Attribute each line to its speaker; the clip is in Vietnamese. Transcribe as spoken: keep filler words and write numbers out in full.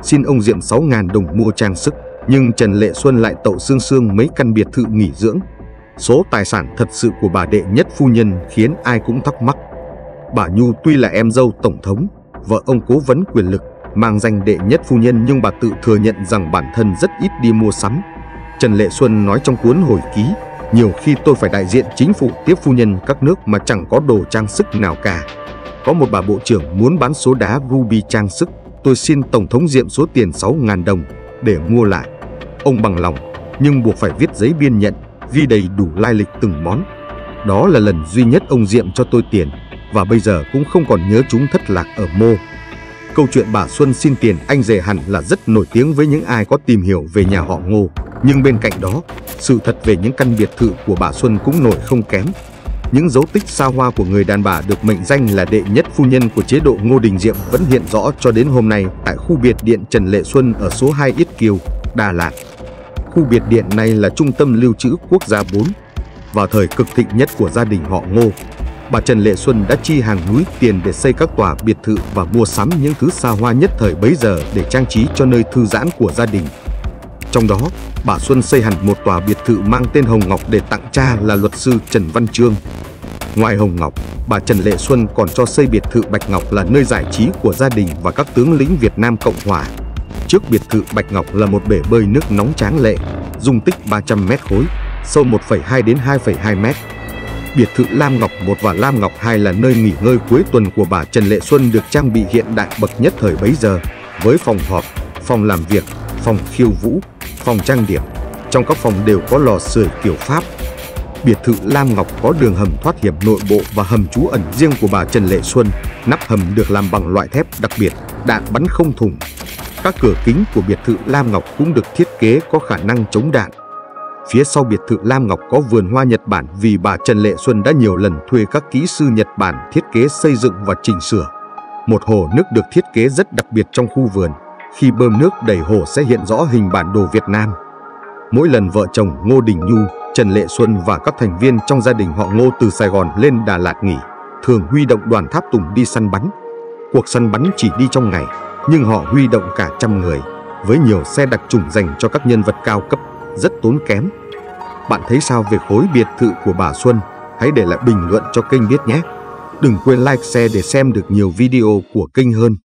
Speaker 1: xin ông Diệm sáu nghìn đồng mua trang sức, nhưng Trần Lệ Xuân lại tậu xương xương mấy căn biệt thự nghỉ dưỡng. Số tài sản thật sự của bà đệ nhất phu nhân khiến ai cũng thắc mắc. Bà Nhu tuy là em dâu tổng thống, vợ ông cố vấn quyền lực, mang danh đệ nhất phu nhân, nhưng bà tự thừa nhận rằng bản thân rất ít đi mua sắm. Trần Lệ Xuân nói trong cuốn hồi ký, nhiều khi tôi phải đại diện chính phủ tiếp phu nhân các nước mà chẳng có đồ trang sức nào cả. Có một bà bộ trưởng muốn bán số đá ruby trang sức, tôi xin Tổng thống Diệm số tiền sáu nghìn đồng để mua lại. Ông bằng lòng, nhưng buộc phải viết giấy biên nhận, ghi đầy đủ lai lịch từng món. Đó là lần duy nhất ông Diệm cho tôi tiền, và bây giờ cũng không còn nhớ chúng thất lạc ở mô. Câu chuyện bà Xuân xin tiền anh rể hẳn là rất nổi tiếng với những ai có tìm hiểu về nhà họ Ngô. Nhưng bên cạnh đó, sự thật về những căn biệt thự của bà Xuân cũng nổi không kém. Những dấu tích xa hoa của người đàn bà được mệnh danh là đệ nhất phu nhân của chế độ Ngô Đình Diệm vẫn hiện rõ cho đến hôm nay tại khu biệt điện Trần Lệ Xuân ở số hai Yết Kiêu, Đà Lạt. Khu biệt điện này là trung tâm lưu trữ quốc gia bốn. Vào thời cực thịnh nhất của gia đình họ Ngô, bà Trần Lệ Xuân đã chi hàng núi tiền để xây các tòa biệt thự và mua sắm những thứ xa hoa nhất thời bấy giờ để trang trí cho nơi thư giãn của gia đình. Trong đó, bà Xuân xây hẳn một tòa biệt thự mang tên Hồng Ngọc để tặng cha là luật sư Trần Văn Chương. Ngoài Hồng Ngọc, bà Trần Lệ Xuân còn cho xây biệt thự Bạch Ngọc là nơi giải trí của gia đình và các tướng lĩnh Việt Nam Cộng Hòa. Trước biệt thự Bạch Ngọc là một bể bơi nước nóng tráng lệ, dung tích ba trăm mét khối, sâu một phẩy hai đến hai phẩy hai mét. Biệt thự Lam Ngọc một và Lam Ngọc hai là nơi nghỉ ngơi cuối tuần của bà Trần Lệ Xuân được trang bị hiện đại bậc nhất thời bấy giờ, với phòng họp, phòng làm việc, phòng khiêu vũ, phòng trang điểm. Trong các phòng đều có lò sưởi kiểu Pháp. Biệt thự Lam Ngọc có đường hầm thoát hiểm nội bộ và hầm trú ẩn riêng của bà Trần Lệ Xuân. Nắp hầm được làm bằng loại thép đặc biệt, đạn bắn không thủng. Các cửa kính của biệt thự Lam Ngọc cũng được thiết kế có khả năng chống đạn. Phía sau biệt thự Lam Ngọc có vườn hoa Nhật Bản vì bà Trần Lệ Xuân đã nhiều lần thuê các kỹ sư Nhật Bản thiết kế xây dựng và chỉnh sửa. Một hồ nước được thiết kế rất đặc biệt trong khu vườn. Khi bơm nước đầy hồ sẽ hiện rõ hình bản đồ Việt Nam. Mỗi lần vợ chồng Ngô Đình Nhu, Trần Lệ Xuân và các thành viên trong gia đình họ Ngô từ Sài Gòn lên Đà Lạt nghỉ, thường huy động đoàn tháp tùng đi săn bắn. Cuộc săn bắn chỉ đi trong ngày, nhưng họ huy động cả trăm người, với nhiều xe đặc trùng dành cho các nhân vật cao cấp, rất tốn kém. Bạn thấy sao về khối biệt thự của bà Xuân? Hãy để lại bình luận cho kênh biết nhé! Đừng quên like, share để xem được nhiều video của kênh hơn.